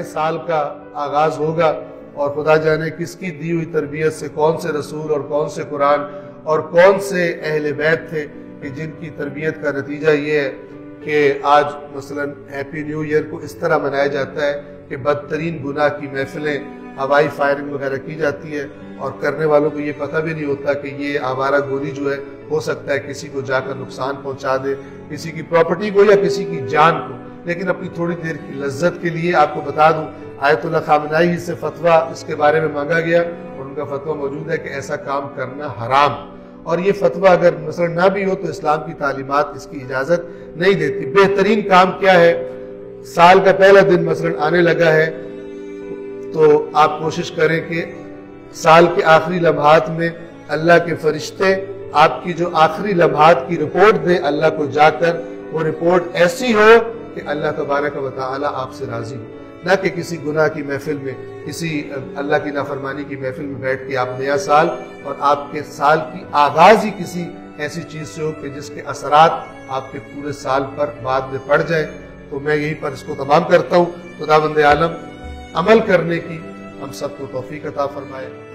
نئے سال کا آغاز ہوگا اور خدا جانے کس کی دی ہوئی تربیت سے کون سے رسول اور کون سے قرآن اور کون سے اہل بیت تھے کہ جن کی تربیت کا نتیجہ یہ ہے کہ آج مثلا ہیپی نیو ایئر کو اس طرح منایا جاتا ہے کہ بدترین گناہ کی محفلیں ہوائی فائرنگ وغیرہ کی جاتی ہے اور کرنے والوں کو یہ پتہ بھی نہیں ہوتا کہ یہ آوارہ گولی جو ہے ہو سکتا ہے کسی کو جا کر نقصان پہنچا دے، کسی کی پراپرٹی کو یا کسی کی جان کو، لیکن اپنی تھوڑی دیر کی لذت کے لیے. آپ کو بتا دوں آیت اللہ خامنائی سے فتویٰ اس کے بارے میں مانگا گیا اور ان کا فتویٰ موجود ہے کہ ایسا کام کرنا حرام، اور یہ فتویٰ اگر مثلا نہ بھی ہو تو اسلام کی تعلیمات اس کی اجازت نہیں دیتی. بہترین کام کیا ہے؟ سال کا پہلا دن مثلا آنے لگا ہے تو آپ کوشش کریں کہ سال کے آخری لمحات میں اللہ کے فرشتے آپ کی جو آخری لمحات کی رپورٹ دیں اللہ کو جا کر، وہ رپورٹ ایسی ہو کہ اللہ تبارک و تعالی آپ سے راضی ہو، نہ کہ کسی گناہ کی محفل میں، کسی اللہ کی نافرمانی کی محفل میں بیٹھ کے آپ نیا سال اور آپ کے سال کی آغاز ہی کسی ایسی چیز سے ہو کہ جس کے اثرات آپ کے پورے سال پر بعد میں پڑ جائیں. تو میں یہیں پر اس کو تمام کرتا ہوں. خداوند عالم عمل کرنے کی ہم سب کو توفیق عطا فرمائے.